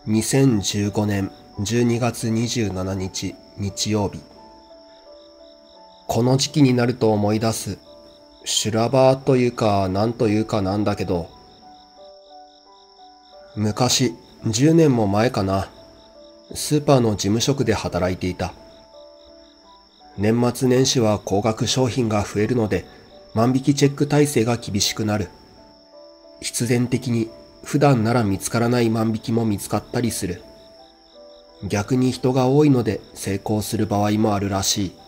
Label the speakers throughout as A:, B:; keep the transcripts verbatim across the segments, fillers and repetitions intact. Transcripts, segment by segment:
A: にせんじゅうごねんじゅうにがつにじゅうしちにち日曜日。この時期になると思い出す。修羅場というかなんというかなんだけど、昔、じゅうねんも前かな、スーパーの事務職で働いていた。年末年始は高額商品が増えるので、万引きチェック体制が厳しくなる。必然的に普段なら見つからない万引きも見つかったりする。逆に人が多いので成功する場合もあるらしい。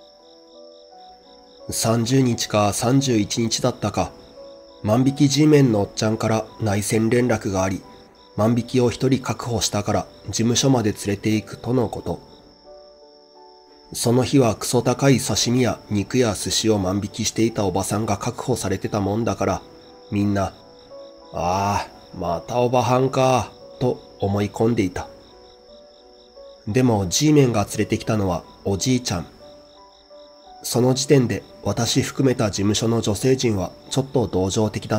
A: さんじゅうにちかさんじゅういちにちだったか、万引き G メンのおっちゃんから内線連絡があり、万引きを一人確保したから事務所まで連れて行くとのこと。その日はクソ高い刺身や肉や寿司を万引きしていたおばさんが確保されてたもんだから、みんな、ああ、またおばはんか、と思い込んでいた。でも G メンが連れてきたのはおじいちゃん。その時点で私含めた事務所の女性陣はちょっと同情的だった。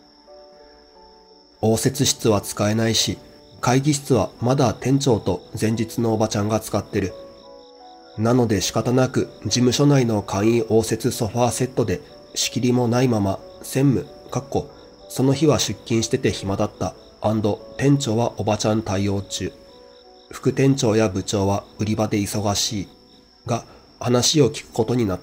A: 応接室は使えないし、会議室はまだ店長と前日のおばちゃんが使ってる。なので仕方なく事務所内の簡易応接ソファーセットで仕切りもないまま専務、かっこ、その日は出勤してて暇だった、店長はおばちゃん対応中。副店長や部長は売り場で忙しい。が、話を聞くことになった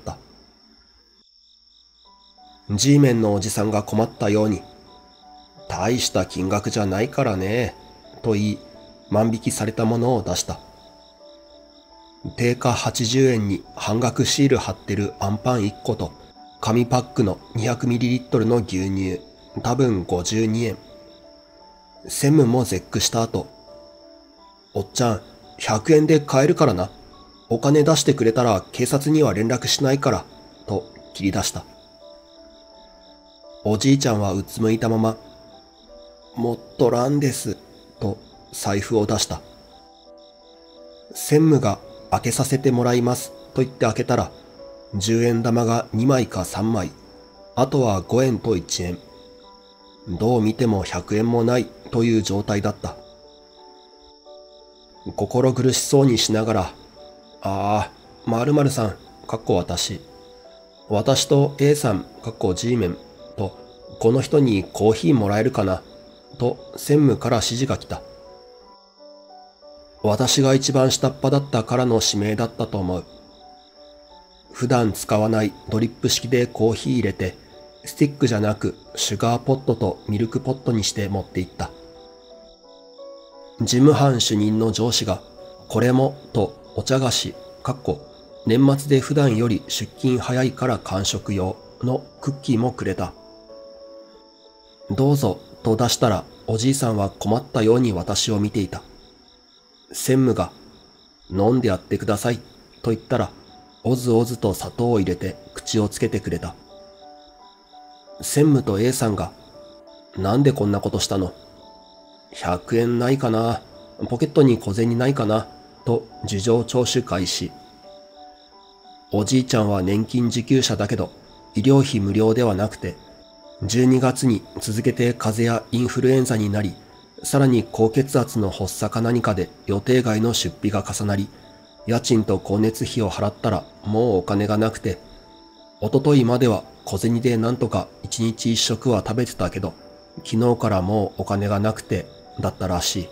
A: 。G メンのおじさんが困ったように、大した金額じゃないからね、と言い、万引きされたものを出した。定価はちじゅうえんに半額シール貼ってるアンパンいっこと、紙パックの にひゃくミリリットル の牛乳、多分ごじゅうにえん。専務も絶句した後、おっちゃん、ひゃくえんで買えるからな。お金出してくれたら警察には連絡しないから、と切り出した。おじいちゃんはうつむいたまま、もっとらんです、と財布を出した。専務が開けさせてもらいます、と言って開けたら、じゅうえん玉がにまいかさんまい、あとはごえんといちえん。どう見てもひゃくえんもないという状態だった。心苦しそうにしながら、ああ、〇〇さん、かっこ私。私と A さん、かっこ G メンと、この人にコーヒーもらえるかな、と専務から指示が来た。私が一番下っ端だったからの指名だったと思う。普段使わないドリップ式でコーヒー入れて、スティックじゃなくシュガーポットとミルクポットにして持っていった。事務班主任の上司が、これも、とお茶菓子、かっこ、年末で普段より出勤早いから間食用のクッキーもくれた。どうぞ、と出したら、おじいさんは困ったように私を見ていた。専務が、飲んでやってください、と言ったら、おずおずと砂糖を入れて口をつけてくれた。専務と A さんが、なんでこんなことしたの？ひゃくえんないかな、ポケットに小銭ないかな、と事情聴取開始。おじいちゃんは年金受給者だけど、医療費無料ではなくて、じゅうにがつに続けて風邪やインフルエンザになり、さらに高血圧の発作か何かで予定外の出費が重なり、家賃と光熱費を払ったらもうお金がなくて、おとといまでは小銭でなんとか一日一食は食べてたけど、昨日からもうお金がなくて、だったらしい。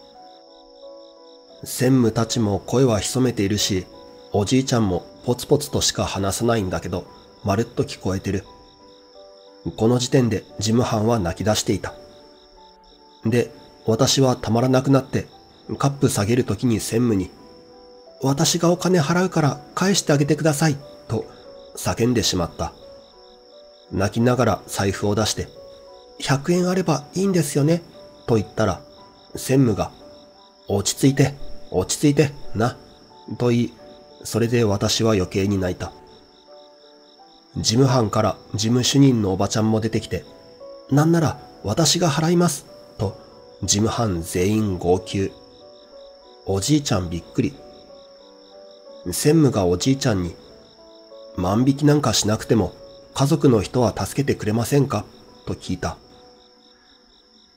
A: 専務たちも声は潜めているし、おじいちゃんもポツポツとしか話さないんだけど、まるっと聞こえてる。この時点で事務班は泣き出していた。で、私はたまらなくなって、カップ下げるときに専務に、私がお金払うから返してあげてください、と叫んでしまった。泣きながら財布を出して、ひゃくえんあればいいんですよね、と言ったら、専務が、落ち着いて、落ち着いて、な、と言い、それで私は余計に泣いた。事務班から事務主任のおばちゃんも出てきて、なんなら私が払います、と事務班全員号泣。おじいちゃんびっくり。専務がおじいちゃんに、万引きなんかしなくても家族の人は助けてくれませんか、と聞いた。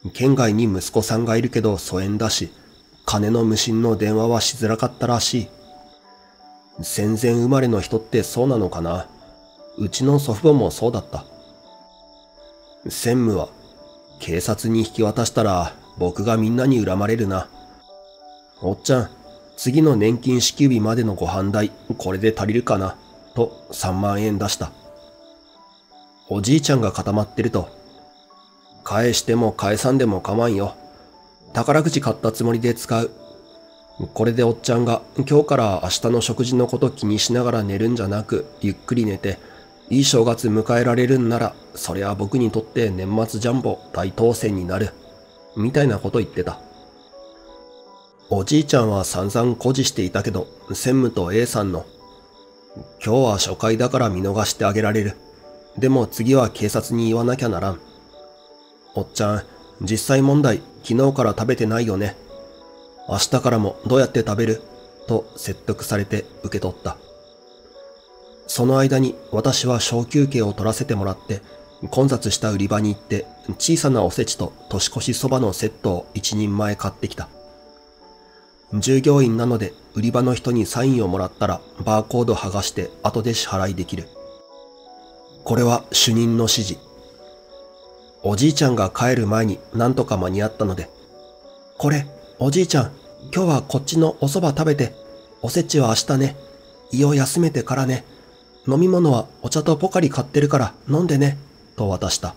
A: 県外に息子さんがいるけど疎遠だし、金の無心の電話はしづらかったらしい。戦前生まれの人ってそうなのかな。うちの祖父母もそうだった。専務は、警察に引き渡したら僕がみんなに恨まれるな。おっちゃん、次の年金支給日までのご飯代、これで足りるかな、とさんまんえん出した。おじいちゃんが固まってると、返しても返さんでも構わんよ。宝くじ買ったつもりで使う。これでおっちゃんが今日から明日の食事のこと気にしながら寝るんじゃなく、ゆっくり寝て、いい正月迎えられるんなら、そりゃ僕にとって年末ジャンボ大当選になる。みたいなこと言ってた。おじいちゃんは散々誇示していたけど、専務と A さんの、今日は初回だから見逃してあげられる。でも次は警察に言わなきゃならん。おっちゃん、実際問題、昨日から食べてないよね。明日からもどうやって食べる？と説得されて受け取った。その間に私は小休憩を取らせてもらって、混雑した売り場に行って小さなおせちと年越しそばのセットを一人前買ってきた。従業員なので売り場の人にサインをもらったらバーコード剥がして後で支払いできる。これは主任の指示。おじいちゃんが帰る前になんとか間に合ったので、これ、おじいちゃん、今日はこっちのお蕎麦食べて、おせちは明日ね。胃を休めてからね。飲み物はお茶とポカリ買ってるから飲んでね。と渡した。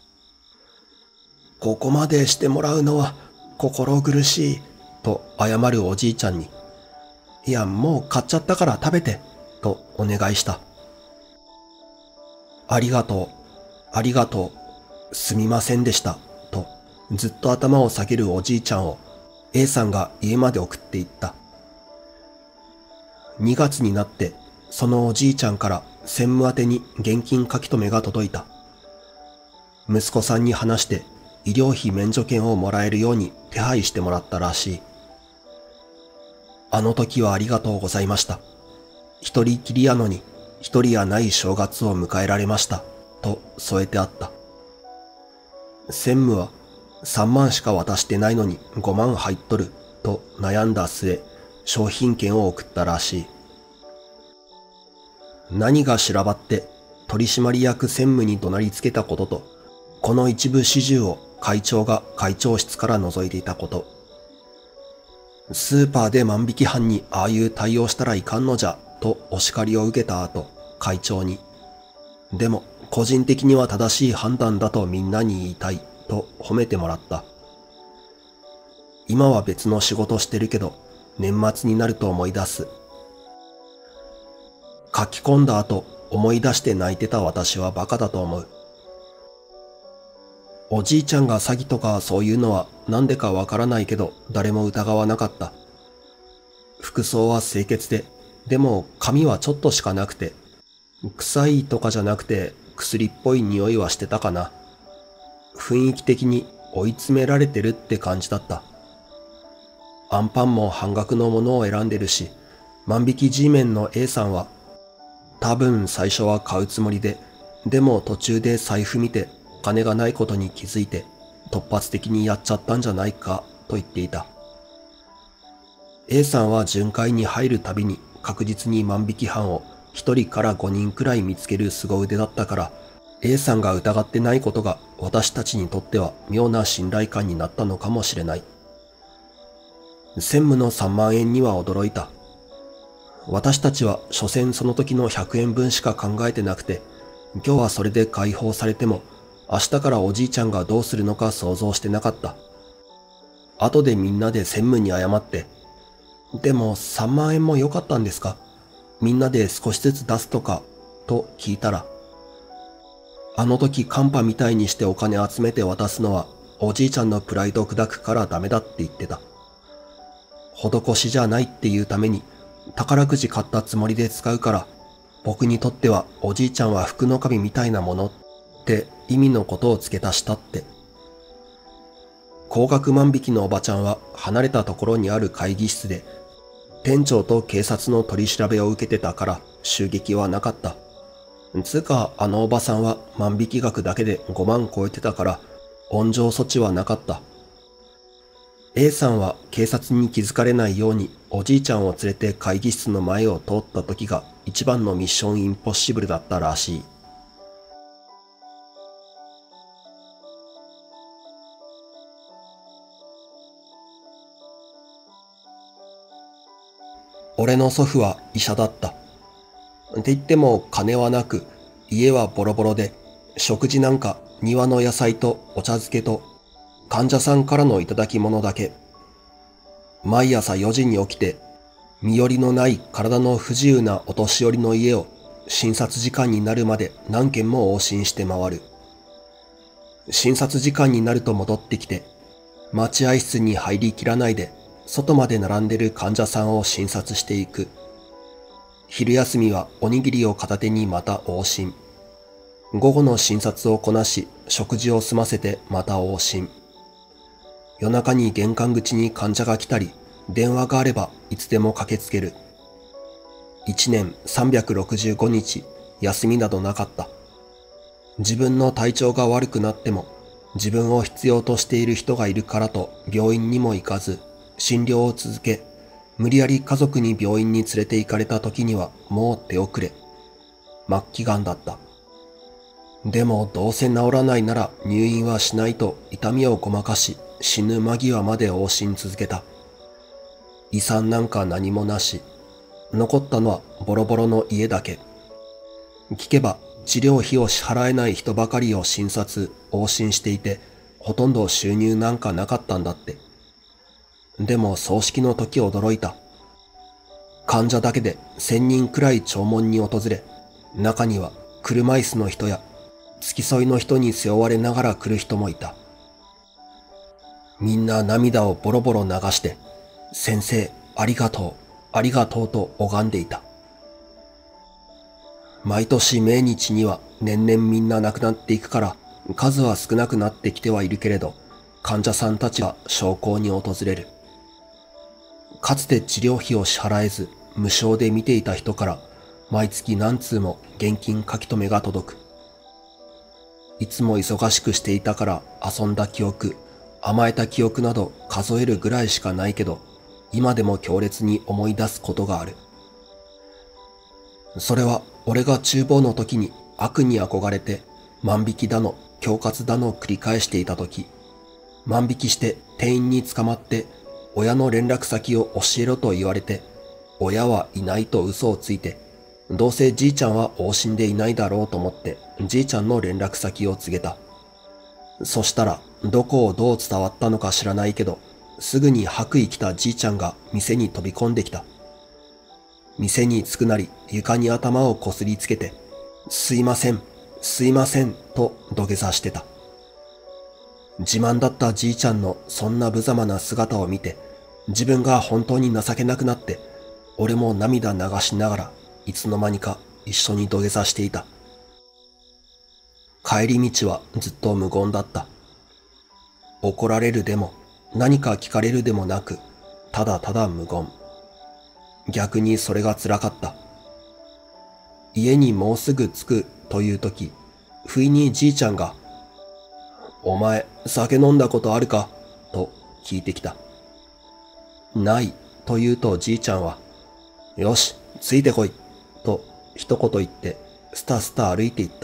A: ここまでしてもらうのは心苦しい。と謝るおじいちゃんに、いや、もう買っちゃったから食べて。とお願いした。ありがとう、ありがとう、すみませんでした。とずっと頭を下げるおじいちゃんを A さんが家まで送っていった。にがつになってそのおじいちゃんから専務宛てに現金書き留めが届いた。息子さんに話して医療費免除券をもらえるように手配してもらったらしい。あの時はありがとうございました。一人きりやのに一人やない正月を迎えられました。と添えてあった。専務はさんまんしか渡してないのにごまん入っとると悩んだ末、商品券を送ったらしい。何がしらばって取締役専務に怒鳴りつけたことと、この一部始終を会長が会長室から覗いていたこと。スーパーで万引き犯にああいう対応したらいかんのじゃとお叱りを受けた後、会長に、でも個人的には正しい判断だとみんなに言いたいと褒めてもらった。今は別の仕事してるけど、年末になると思い出す。書き込んだ後、思い出して泣いてた私はバカだと思う。おじいちゃんが詐欺とかそういうのはなんでかわからないけど誰も疑わなかった。服装は清潔で、でも髪はちょっとしかなくて、臭いとかじゃなくて薬っぽい匂いはしてたかな。雰囲気的に追い詰められてるって感じだった。アンパンも半額のものを選んでるし、万引き G メンの A さんは多分最初は買うつもりで、でも途中で財布見てお金がないことに気づいて突発的にやっちゃったんじゃないかと言っていた。A さんは巡回に入るたびに確実に万引き犯をひとりからごにんくらい見つける凄腕だったから、A さんが疑ってないことが私たちにとっては妙な信頼感になったのかもしれない。専務のさんまんえんには驚いた。私たちは所詮その時のひゃくえんぶんしか考えてなくて、今日はそれで解放されても、明日からおじいちゃんがどうするのか想像してなかった。後でみんなで専務に謝って、でもさんまんえんも良かったんですか？みんなで少しずつ出すとか、と聞いたら、あの時カンパみたいにしてお金集めて渡すのはおじいちゃんのプライド砕くからダメだって言ってた。施しじゃないっていうために宝くじ買ったつもりで使うから、僕にとってはおじいちゃんは福の神みたいなものって意味のことを付け足したって。高額万引きのおばちゃんは離れたところにある会議室で店長と警察の取り調べを受けてたから襲撃はなかった。つうかあのおばさんは万引き額だけでごまん超えてたから、 温情措置はなかった。A さんは警察に気づかれないようにおじいちゃんを連れて会議室の前を通った時が一番のミッションインポッシブルだったらしい。俺の祖父は医者だった。って言っても金はなく、家はボロボロで、食事なんか庭の野菜とお茶漬けと患者さんからの頂き物だけ。毎朝よじに起きて、身寄りのない体の不自由なお年寄りの家を診察時間になるまで何軒も往診して回る。診察時間になると戻ってきて、待合室に入りきらないで、外まで並んでる患者さんを診察していく。昼休みはおにぎりを片手にまた往診。午後の診察をこなし、食事を済ませてまた往診。夜中に玄関口に患者が来たり、電話があればいつでも駆けつける。一年さんびゃくろくじゅうごにち、休みなどなかった。自分の体調が悪くなっても、自分を必要としている人がいるからと病院にも行かず、診療を続け、無理やり家族に病院に連れて行かれた時にはもう手遅れ。末期がんだった。でもどうせ治らないなら入院はしないと痛みをごまかし、死ぬ間際まで往診続けた。遺産なんか何もなし。残ったのはボロボロの家だけ。聞けば治療費を支払えない人ばかりを診察、往診していて、ほとんど収入なんかなかったんだって。でも葬式の時驚いた。患者だけで千人くらい弔問に訪れ、中には車椅子の人や付き添いの人に背負われながら来る人もいた。みんな涙をボロボロ流して、先生、ありがとう、ありがとうと拝んでいた。毎年命日には年々みんな亡くなっていくから数は少なくなってきてはいるけれど、患者さんたちは焼香に訪れる。かつて治療費を支払えず無償で見ていた人から毎月何通も現金書き留めが届く。いつも忙しくしていたから遊んだ記憶、甘えた記憶など数えるぐらいしかないけど、今でも強烈に思い出すことがある。それは俺が厨房の時に悪に憧れて万引きだの恐喝だの繰り返していた時、万引きして店員に捕まって親の連絡先を教えろと言われて、親はいないと嘘をついて、どうせじいちゃんは往診でいないだろうと思ってじいちゃんの連絡先を告げた。そしたらどこをどう伝わったのか知らないけど、すぐに白衣着たじいちゃんが店に飛び込んできた。店に着くなり床に頭をこすりつけて、すいません、すいませんと土下座してた。自慢だったじいちゃんのそんな無様な姿を見て、自分が本当に情けなくなって、俺も涙流しながらいつの間にか一緒に土下座していた。帰り道はずっと無言だった。怒られるでも何か聞かれるでもなく、ただただ無言。逆にそれが辛かった。家にもうすぐ着くという時、不意にじいちゃんが、お前酒飲んだことあるかと聞いてきた。ないと言うとじいちゃんは、よし、ついてこいと一言言ってスタスタ歩いていった。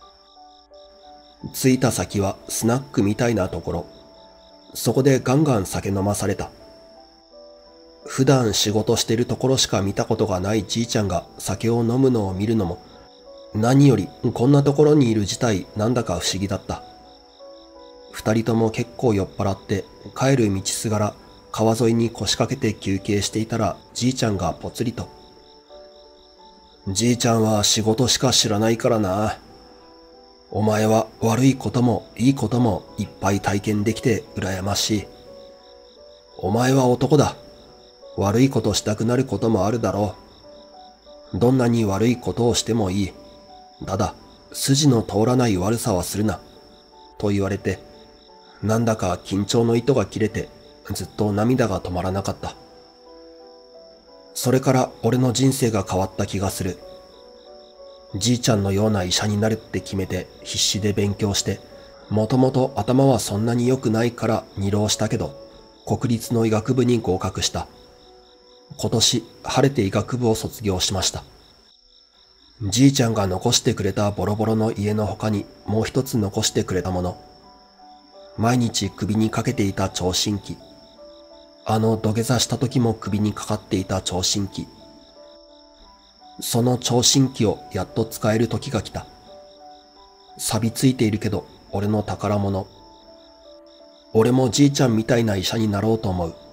A: 着いた先はスナックみたいなところ。そこでガンガン酒飲まされた。普段仕事してるところしか見たことがないじいちゃんが酒を飲むのを見るのも、何よりこんなところにいる自体なんだか不思議だった。二人とも結構酔っ払って帰る道すがら川沿いに腰掛けて休憩していたらじいちゃんがぽつりと。じいちゃんは仕事しか知らないからな。お前は悪いこともいいこともいっぱい体験できて羨ましい。お前は男だ。悪いことしたくなることもあるだろう。どんなに悪いことをしてもいい。ただ、筋の通らない悪さはするな。と言われて、なんだか緊張の糸が切れて、ずっと涙が止まらなかった。それから俺の人生が変わった気がする。じいちゃんのような医者になるって決めて必死で勉強して、 もともと頭はそんなに良くないから二浪したけど、国立の医学部に合格した。今年晴れて医学部を卒業しました。じいちゃんが残してくれたボロボロの家の他にもう一つ残してくれたもの。毎日首にかけていた聴診器。あの土下座した時も首にかかっていた聴診器。その聴診器をやっと使える時が来た。錆びついているけど俺の宝物。俺もじいちゃんみたいな医者になろうと思う。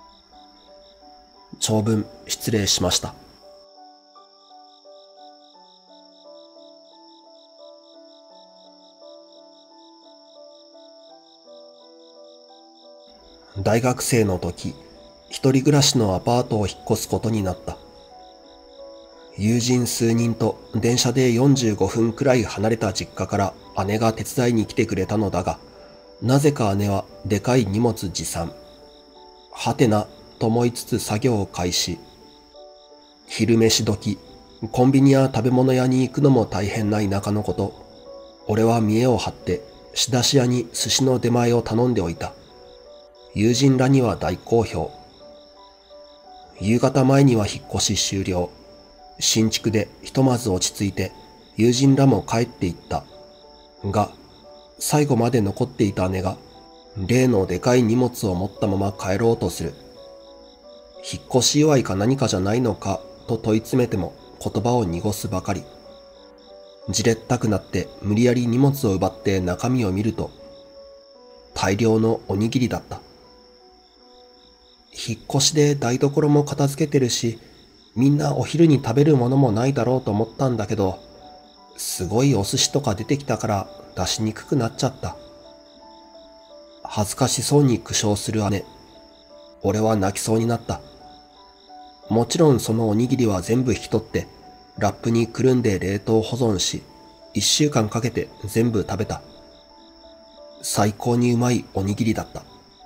A: 長文失礼しました。大学生の時、一人暮らしのアパートを引っ越すことになった。友人数人と電車でよんじゅうごふんくらい離れた実家から姉が手伝いに来てくれたのだが、なぜか姉はでかい荷物持参。はてなと思いつつ作業を開始。昼飯時、コンビニや食べ物屋に行くのも大変な田舎のこと。俺は見栄を張って仕出し屋に寿司の出前を頼んでおいた。友人らには大好評。夕方前には引っ越し終了。新築でひとまず落ち着いて友人らも帰っていった。が、最後まで残っていた姉が例のでかい荷物を持ったまま帰ろうとする。引っ越し祝いか何かじゃないのかと問い詰めても言葉を濁すばかり。じれったくなって無理やり荷物を奪って中身を見ると、大量のおにぎりだった。引っ越しで台所も片付けてるし、みんなお昼に食べるものもないだろうと思ったんだけど、すごいお寿司とか出てきたから出しにくくなっちゃった。恥ずかしそうに苦笑する姉。俺は泣きそうになった。もちろんそのおにぎりは全部引き取って、ラップにくるんで冷凍保存し、一週間かけて全部食べた。最高にうまいおにぎりだった。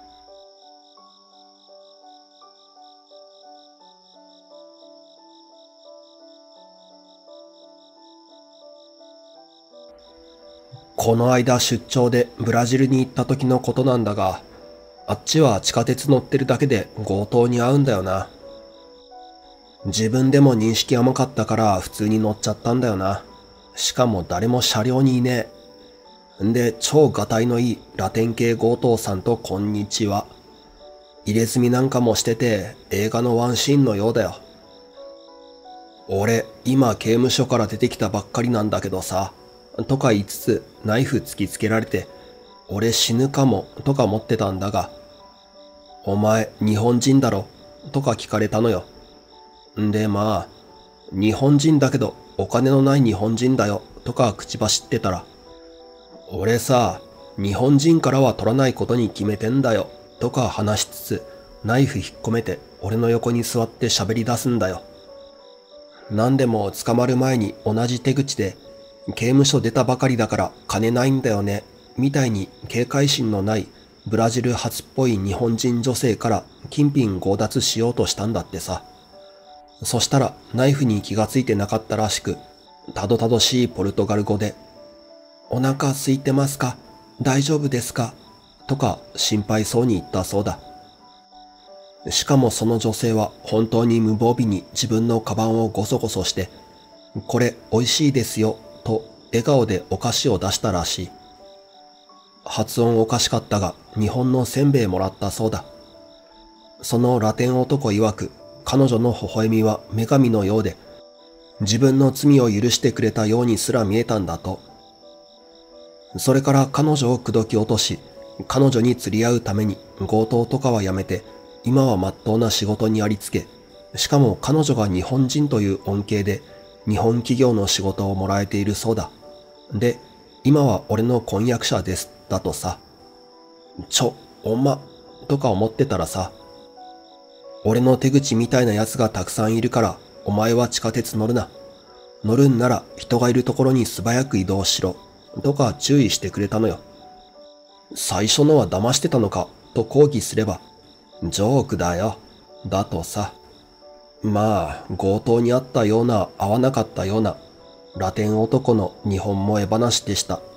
A: この間出張でブラジルに行った時のことなんだが、あっちは地下鉄乗ってるだけで強盗に遭うんだよな。自分でも認識甘かったから普通に乗っちゃったんだよな。しかも誰も車両にいねえ。んで、超ガタイのいいラテン系強盗さんとこんにちは。入れ墨なんかもしてて映画のワンシーンのようだよ。俺、今刑務所から出てきたばっかりなんだけどさ、とか言いつつナイフ突きつけられて、俺死ぬかもとか思ってたんだが、お前日本人だろとか聞かれたのよ。んでまあ、日本人だけどお金のない日本人だよとか口走ってたら、俺さ、日本人からは取らないことに決めてんだよとか話しつつナイフ引っ込めて俺の横に座って喋り出すんだよ。なんでも捕まる前に同じ手口で、刑務所出たばかりだから金ないんだよねみたいに警戒心のないブラジル初っぽい日本人女性から金品強奪しようとしたんだってさ。そしたらナイフに気がついてなかったらしく、たどたどしいポルトガル語で、お腹空いてますか？大丈夫ですか？とか心配そうに言ったそうだ。しかもその女性は本当に無防備に自分のカバンをゴソゴソして、これ美味しいですよと笑顔でお菓子を出したらしい。発音おかしかったが日本のせんべいもらったそうだ。そのラテン男曰く、彼女の微笑みは女神のようで、自分の罪を許してくれたようにすら見えたんだと。それから彼女を口説き落とし、彼女に釣り合うために強盗とかはやめて、今は真っ当な仕事にありつけ、しかも彼女が日本人という恩恵で日本企業の仕事をもらえているそうだ。で、今は俺の婚約者です、だとさ。ちょ、おんま、とか思ってたらさ、俺の手口みたいな奴がたくさんいるから、お前は地下鉄乗るな。乗るんなら人がいるところに素早く移動しろ。とか注意してくれたのよ。最初のは騙してたのか、と抗議すれば、ジョークだよ。だとさ。まあ、強盗にあったような、合わなかったような、ラテン男の日本萌え話でした。